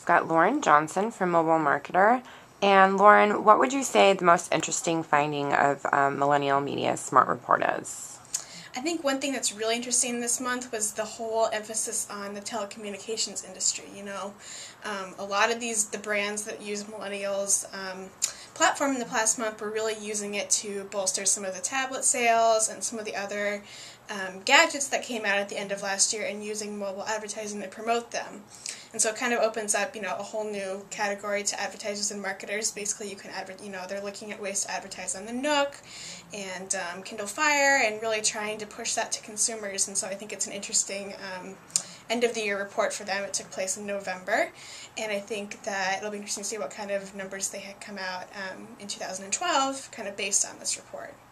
got Lauren Johnson from Mobile Marketer. And Lauren, what would you say the most interesting finding of Millennial Media Smart Report is? I think one thing that's really interesting this month was the whole emphasis on the telecommunications industry. A lot of the brands that use millennials platform in the past month were really using it to bolster some of the tablet sales and some of the other gadgets that came out at the end of last year, and using mobile advertising to promote them. And so it kind of opens up, a whole new category to advertisers and marketers. Basically, you can they're looking at ways to advertise on the Nook and Kindle Fire, and really trying to push that to consumers. And so I think it's an interesting end of the year report for them. It took place in November, and I think that it'll be interesting to see what kind of numbers they had come out in 2012, kind of based on this report.